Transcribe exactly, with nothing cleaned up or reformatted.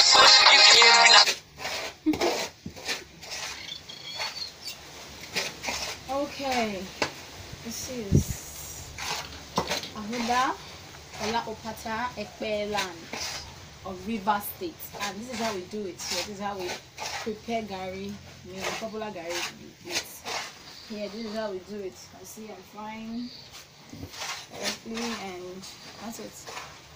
Okay, this is Ahuda Olaopata Ekpe land of River State, and this is how we do it here. This is how we prepare gari, I mean popular gari with here. This is how we do it. I see I'm frying correctly, and that's it.